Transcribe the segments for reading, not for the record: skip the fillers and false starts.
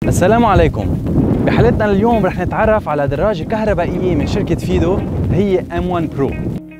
السلام عليكم. بحلقتنا اليوم رح نتعرف على دراجة كهربائية من شركة فيدو، هي M1 Pro.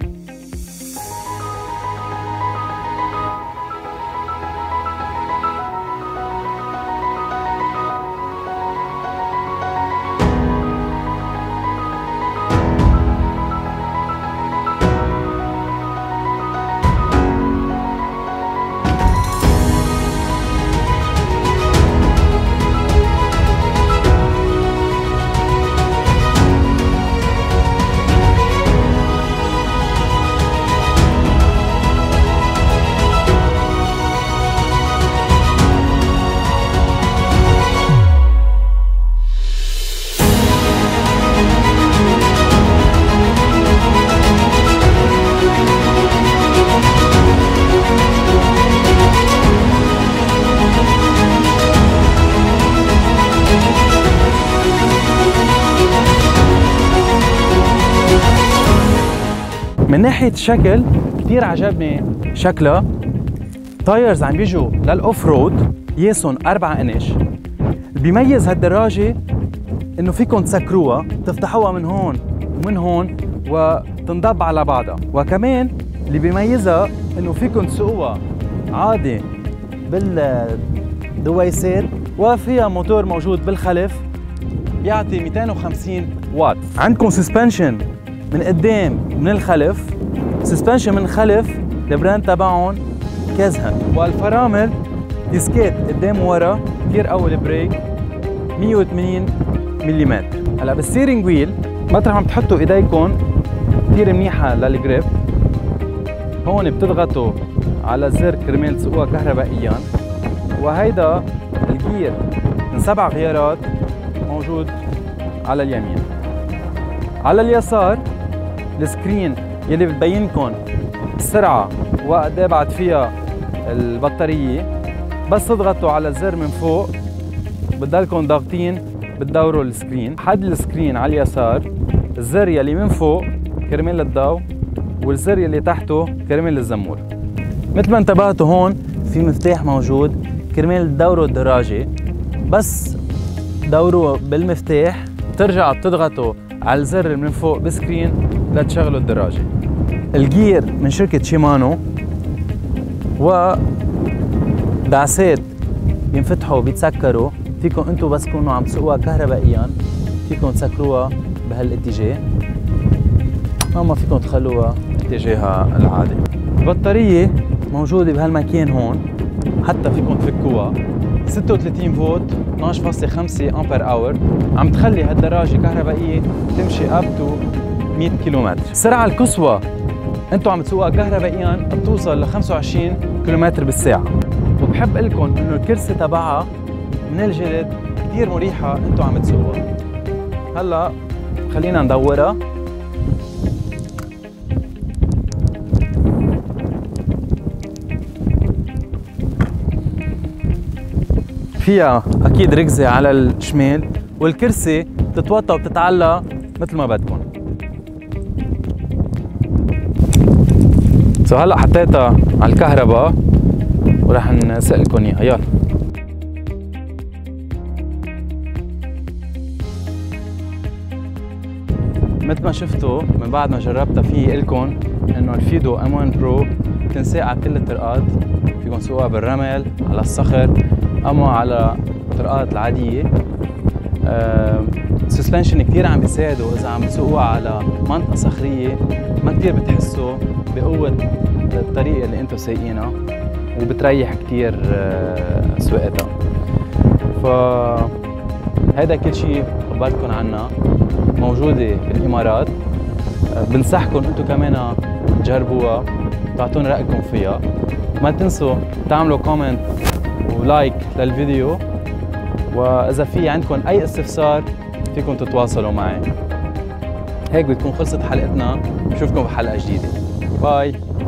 من ناحية الشكل كتير عجبني شكلها. تايرز عم بيجوا للأوف رود، قياسهم 4 انش. اللي بيميز هالدراجة انه فيكم تسكروها، تفتحوها من هون ومن هون وتنضب على بعضها، وكمان اللي بيميزها انه فيكم تسوقوها عادي بالدويسات، وفيها موتور موجود بالخلف بيعطي 250 واط. عندكم سسبنشن من قدام ومن الخلف. سسبنشن من الخلف البراند تبعهم كازهن، والفرامل ديسكات قدام وورا كثير قوي. البريك 180 ملم. هلا بالستيرنج ويل مطرح ما بتحطوا ايديكم كثير منيحه للجريب. هون بتضغطوا على الزر كرمال تسوقوها كهربائيا، وهيدا الجير من 7 غيارات موجود على اليمين. على اليسار السكرين يلي بتبينكم السرعة وقد ايه بعد فيها البطارية. بس تضغطوا على الزر من فوق بتضلكم ضاغطين بتدوروا السكرين. حد السكرين على اليسار، الزر يلي من فوق كرمال الضوء، والزر يلي تحته كرمال الزمور. مثل ما انتبهتوا هون في مفتاح موجود كرمال تدوروا الدراجة. بس دوروا بالمفتاح بترجعوا بتضغطوا على الزر من فوق بسكرين لتشغلوا الدراجة. الجير من شركة شيمانو، ودعسات بينفتحوا بيتسكروا. فيكم انتم بس تكونوا عم تسوقوها كهربائيا فيكم تسكروها بهالاتجاه، اما فيكم تخلوها اتجاهها العادي. البطارية موجودة بهالمكان هون، حتى فيكم تفكوها. 36 فولت 12.5 امبير اور، عم تخلي هالدراجة كهربائية تمشي اب تو 100 كيلومتر. السرعة القصوى انتم عم تسوقوها كهربائيا بتوصل ل 25 كيلومتر بالساعة. وبحب لكم انه الكرسي تبعها من الجلد كثير مريحة انتم عم تسوقوها. هلا خلينا ندورها. فيها اكيد ركزة على الشمال، والكرسي بتتوطى وبتتعلق مثل ما بدكم. هلا حطيتها على الكهرباء ورح نسق لكم اياها. يلا. مثل ما شفتوا من بعد ما جربتها في لكم انه الفيدو M1 Pro بتنساق على كل الطرقات. فيكم تسوقوها بالرمل، على الصخر، اما على الطرقات العاديه. السسبنشن كثير عم بيساعدوا اذا عم تسوقوها على منطقه صخريه، ما كثير بتحسوا بقوه الطريقه اللي انتم سايقينها، وبتريح كثير سواقتها. فهيدا كل شيء خبرتكم عنها، موجوده بالامارات. بنصحكم انتم كمان تجربوها وتعطونا رايكم فيها. ما تنسوا تعملوا كومنت ولايك للفيديو، واذا في عندكم اي استفسار فيكم تتواصلوا معي. هيك بتكون خلصت حلقتنا. بشوفكم بحلقه جديده. باي.